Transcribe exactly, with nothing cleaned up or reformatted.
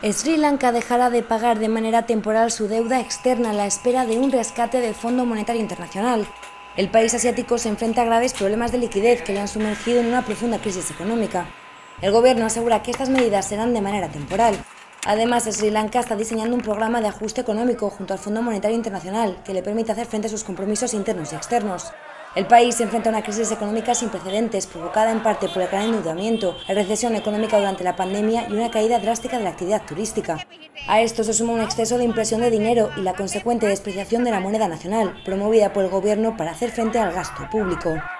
Sri Lanka dejará de pagar de manera temporal su deuda externa a la espera de un rescate del Fondo Monetario Internacional. El país asiático se enfrenta a graves problemas de liquidez que le han sumergido en una profunda crisis económica. El gobierno asegura que estas medidas serán de manera temporal. Además, Sri Lanka está diseñando un programa de ajuste económico junto al Fondo Monetario Internacional que le permite hacer frente a sus compromisos internos y externos. El país se enfrenta a una crisis económica sin precedentes, provocada en parte por el gran endeudamiento, la recesión económica durante la pandemia y una caída drástica de la actividad turística. A esto se suma un exceso de impresión de dinero y la consecuente despreciación de la moneda nacional, promovida por el gobierno para hacer frente al gasto público.